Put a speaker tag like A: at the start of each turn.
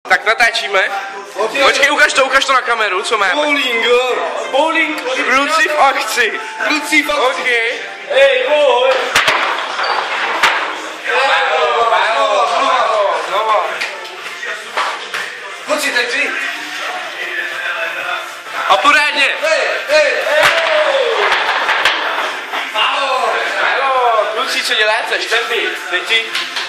A: Tak natáčíme. Počkej, ukaž to na kameru, co máme.
B: Bowling,
A: bowling, kluci v akci.
B: Kluci v akci.
A: Okay.
B: Hej, boj.
A: Znova.
B: Kluci, tak dři.
A: A pořádně.
B: Hej.
A: Kluci, co děláte? Štempy. Teď ti.